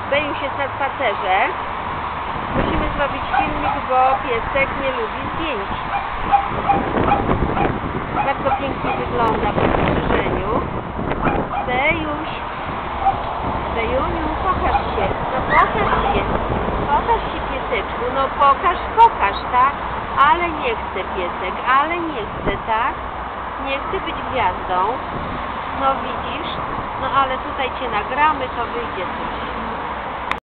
Bejuś jest na spacerze. Musimy zrobić filmik, bo piesek nie lubi zdjęć. Bardzo pięknie wygląda po strzyżeniu. Bejuś. Bejuniu, pokaż się. No pokaż się. Pokaż się, pieseczku. No pokaż, tak? Ale nie chce piesek, ale nie chce, tak? Nie chce być gwiazdą. No widzisz? No ale tutaj cię nagramy, to wyjdzie coś.